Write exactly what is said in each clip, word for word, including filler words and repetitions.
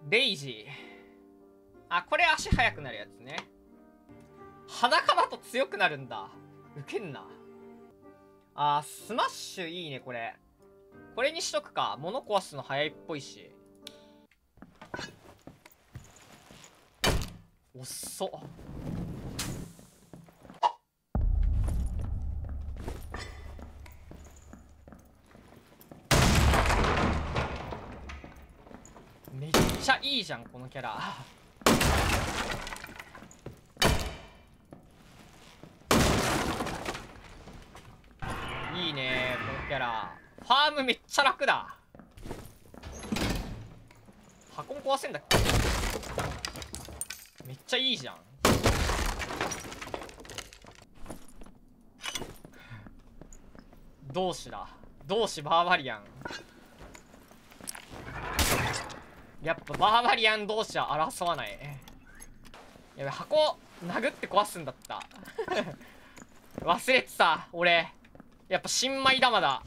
レイジー。あ、これ足速くなるやつね。裸だと強くなるんだ。ウケんな。あー、スマッシュいいね、これ。これにしとくか。物壊すの早いっぽいし。おっそ。めっちゃいいじゃん、このキャラ。いいね、このキャラ。ファームめっちゃ楽だ。箱も壊せんだっけ。めっちゃいいじゃん。同志だ。同志バーバリアン。やっぱバーバリアン同士は争わない。やべ、箱殴って壊すんだった。忘れてた俺。やっぱ新米玉だ。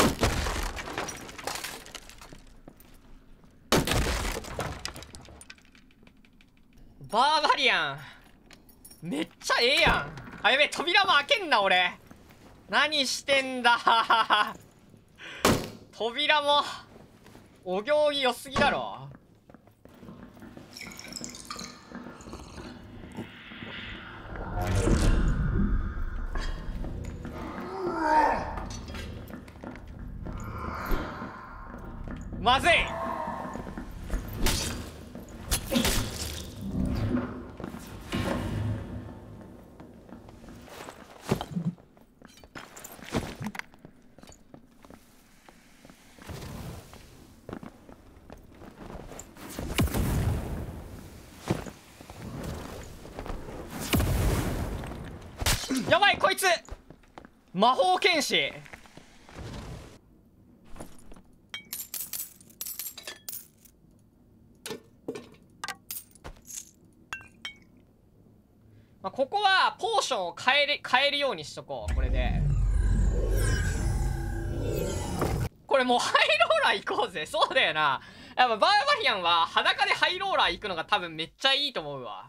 バーバリアンめっちゃええやん。あ、やべ、扉も開けんな俺。何してんだ。扉もお行儀良すぎだろ。まずい。やばい、こいつ魔法剣士。まあ、ここはポーションを変えれ変えるようにしとこう。これでこれもうハイローラー行こうぜ。そうだよな。やっぱバーバリアンは裸でハイローラー行くのが多分めっちゃいいと思うわ。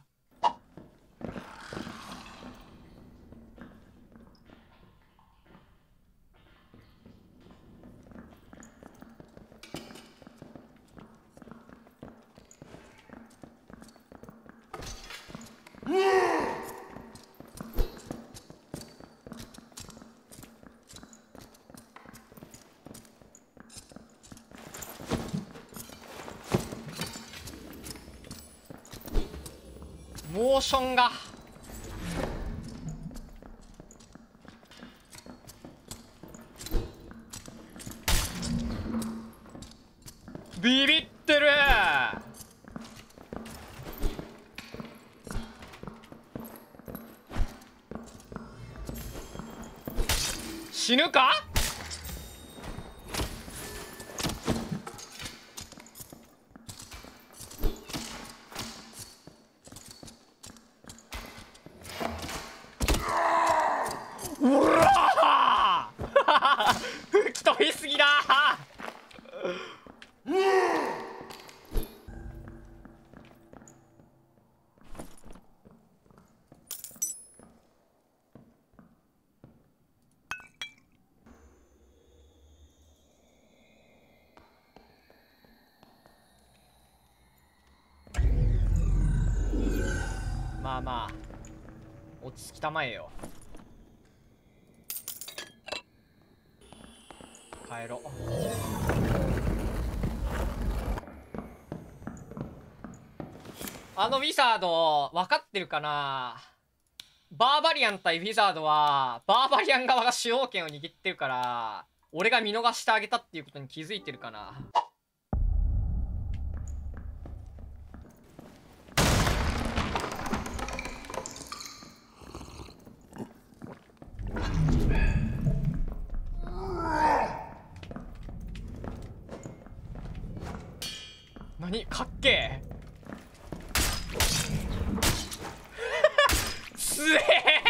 モーションがビビってる。死ぬか。うらー吹き飛びすぎだ。まあまあ落ち着きたまえよ。帰ろう。あのウィザード分かってるかな。バーバリアン対ウィザードはバーバリアン側が主導権を握ってるから、俺が見逃してあげたっていうことに気づいてるかな。何かっけえ。つえ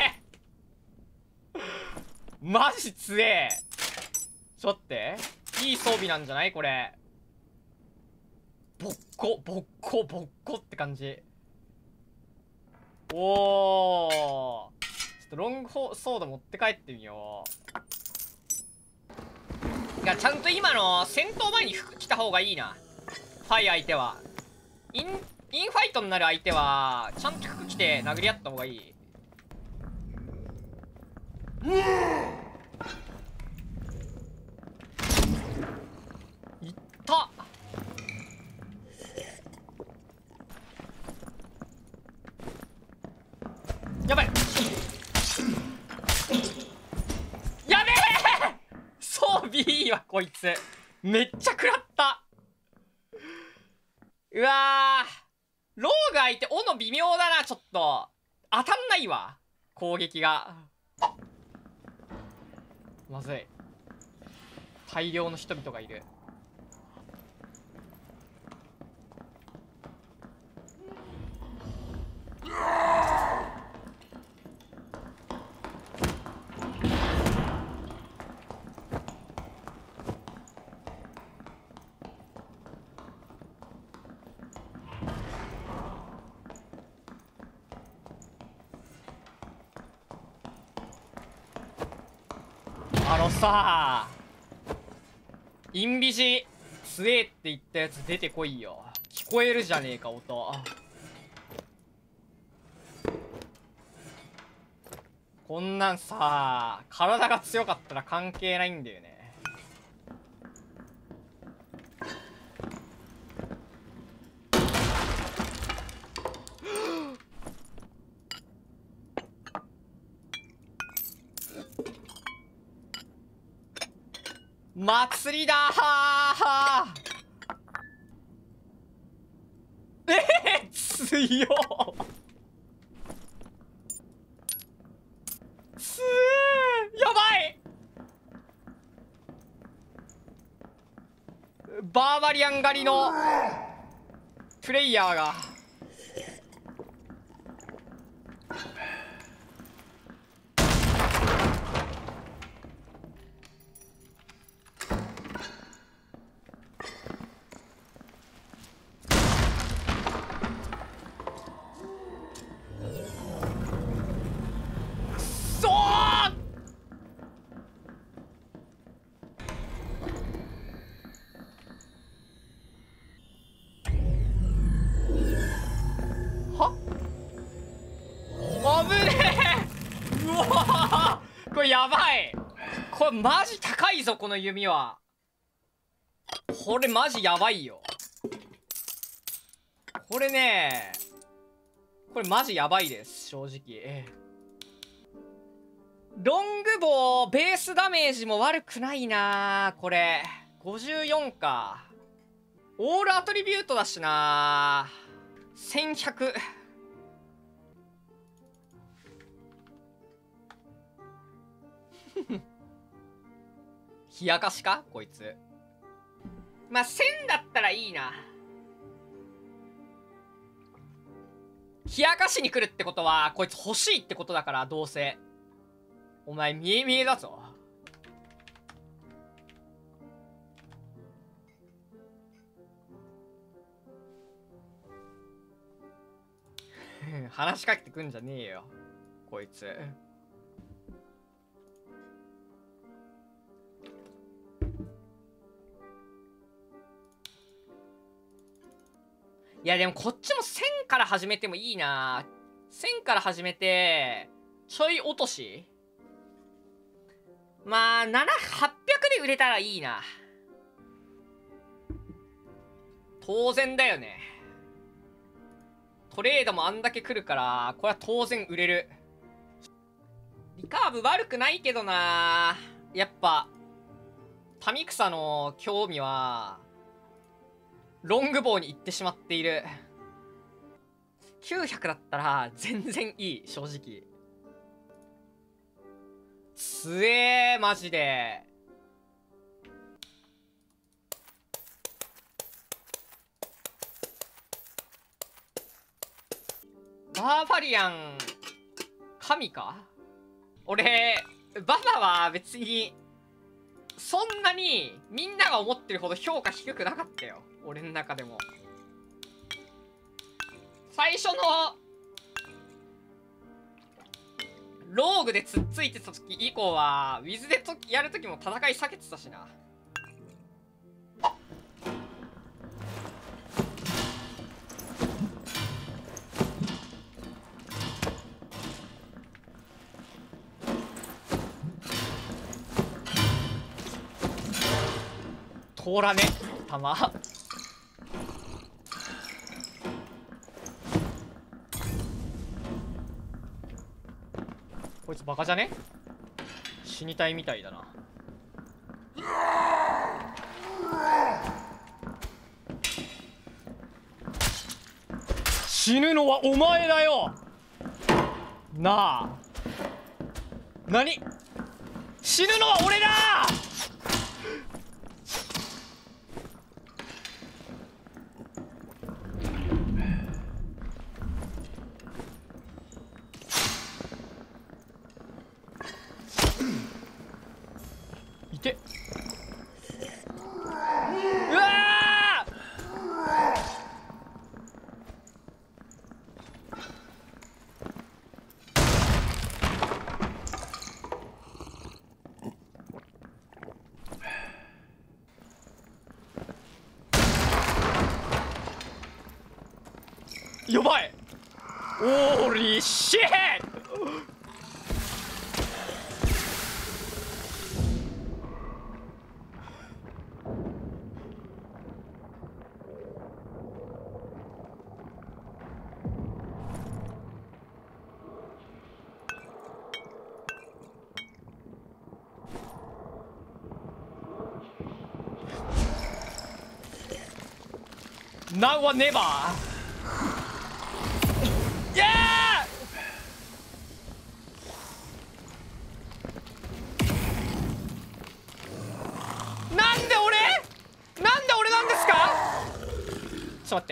ーマジつえー。ちょっと待って、いい装備なんじゃないこれ。防ボッコボッコボッコって感じ。おー、ちょっとロングソード持って帰ってみよう。いや、ちゃんと今の戦闘前に服着た方がいいな。ファイ相手はインインファイトになる相手はちゃんと服着て殴り合った方がいい。いったやばいやべえ装備いいわこいつ。めっちゃ食らった。うわー、ローが相手斧微妙だな。ちょっと当たんないわ攻撃が。まずい、大量の人々がいる。あのさー、インビジ強えって言ったやつ出てこいよ。聞こえるじゃねえか音。こんなんさ、体が強かったら関係ないんだよね。祭りだー。えー、強っ。つー、やばい。バーバリアン狩りのプレイヤーが。これやばい。これマジ高いぞこの弓は。これマジやばいよ。これね、これマジやばいです正直。ロングボウベースダメージも悪くないなこれ。ごじゅうよんか。オールアトリビュートだしな。せんひゃく。冷やかしかこいつ。まあせんだったらいいな。冷やかしに来るってことはこいつ欲しいってことだから。どうせお前見え見えだぞ。話しかけてくんじゃねえよこいつ。いやでもこっちもせんから始めてもいいな。せんから始めてちょい落とし。まあななはっぴゃくで売れたらいいな。当然だよね。トレードもあんだけ来るからこれは当然売れる。リカーブ悪くないけどな。やっぱ民草の興味はロングボウに行ってしまっている。きゅうひゃくだったら全然いい正直。つえーマジで。バーバリアン神か。俺ババは別にそんなにみんなが思ってるほど評価低くなかったよ俺の中でも。 最初のローグでつっついてた時以降はウィズでとやる時も戦い避けてたしな。通らね弾。こいつバカじゃね？死にたいみたいだな。死ぬのはお前だよなあ。何？死ぬのは俺だ。いて。うわーやばい。オーリーシェー。Now or never. Yeah! なんで俺？なんで俺なんですか？ちょっと待って。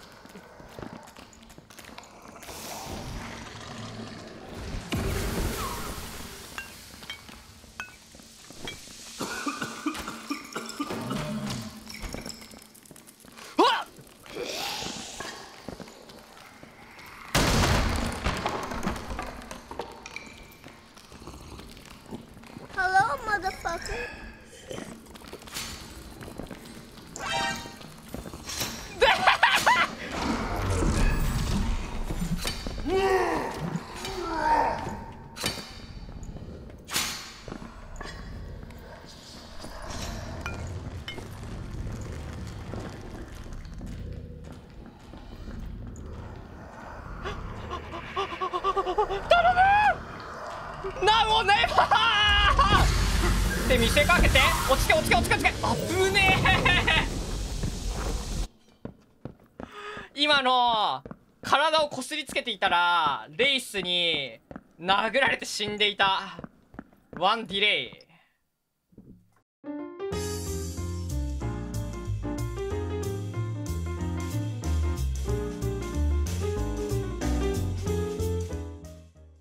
Hello, motherfucker. なおねばーって見せかけて落ちて落ちて落ちて落ちてあぶねえ今の体をこすりつけていたらレイスに殴られて死んでいた。ワンディレイ。